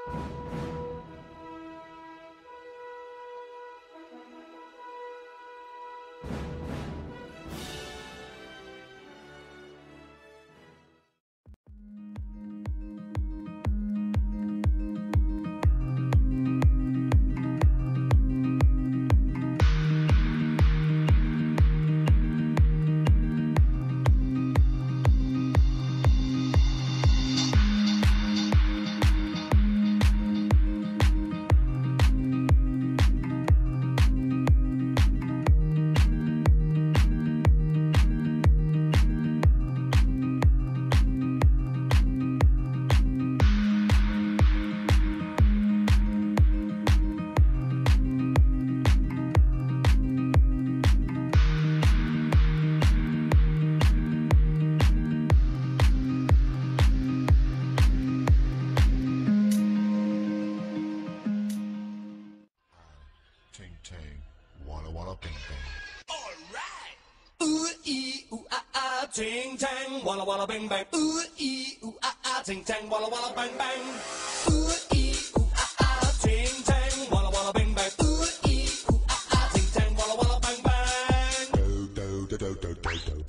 Ting tang, walla bing bang. Alright! Ooh ee ooh ah ah, ting tang, walla walla bing bang. Ooh ee ooh ah ah, ting tang, walla walla bang bang. Ooh ee ooh ah ah, ting tang, walla walla bing bang. Ooh ee ooh ah ah, ting tang, walla walla bang bang. Do do do do do do do.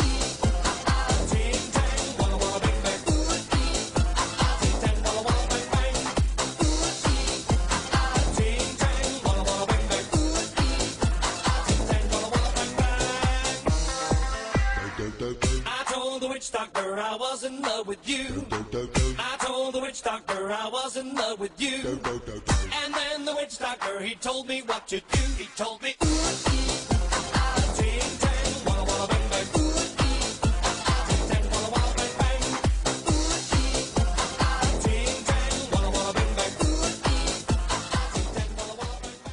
I told the witch doctor I was in love with you. I told the witch doctor I was in love with you. And then the witch doctor, he told me what to do. He told me, ooh, ee, ah, ting, tang, walla, walla, bang, bang. Ooh, ee, ah, ting, tang, walla, walla, bang, bang. Ooh, ee, ah, ting, tang, walla, walla, bang, bang. Ooh, ee, ah, ting, tang, walla, walla, bang, bang.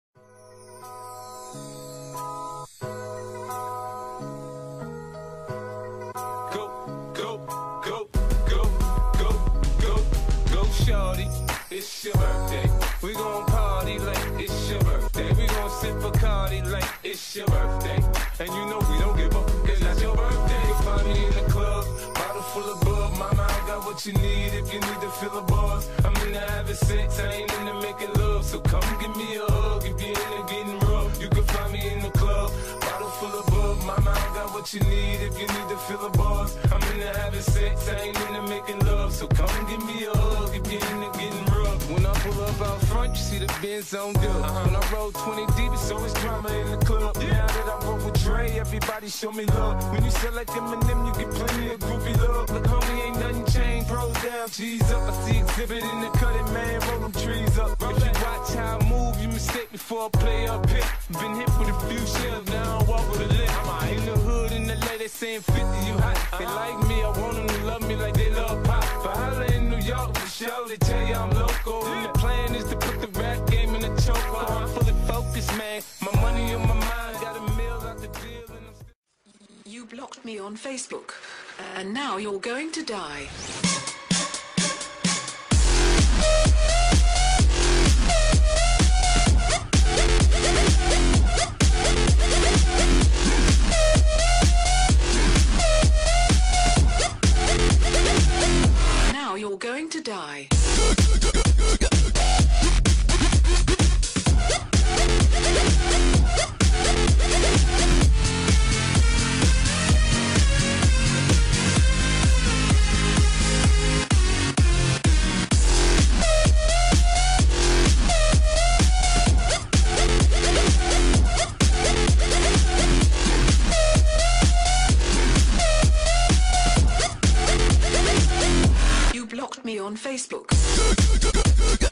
Shorty, it's your birthday. We gon' party like it's your birthday. We gon' sip Bacardi like it's your birthday. And you know we don't give up, it's not your birthday. You'll find me in the club, bottle full of bub. Mama, I got what you need if you need to fill the bars. I'm into having sex, I ain't into making love. So come give me a hug if you're into getting rough. You can find me in the club, bottle full of bub. Mama, I got what you need if you need to fill the bars. I'm into having sex, I ain't into making love. So come give me a hug if you're into getting rough. When I pull up out front, you see the Benz on dub. When I roll 20 deep, it's always drama in the club. Now that I roll with Dre, everybody show me love. When you sell like Eminem, you get plenty of groupie love. Look, homie, ain't nothing changed. Rolls down, G's up. I see exhibit in the cutting, man. Roll them trees up. If you watch how I move, you mistake me for a play up hit. Been hit with a few shells, now I walk with a limp. I'm in the hood, in the LA, they saying 50, you hot. They like me, I want them to love me like they love pop. But holla in New York, for sure, they tell you I'm local. And the plan is to put the rap game in the choke. I'm fully focused, man. My money on my mind, got a meal out the deal, and I'm still. You blocked me on Facebook, and now you're going to die. Now you're going to die. You blocked me on Facebook.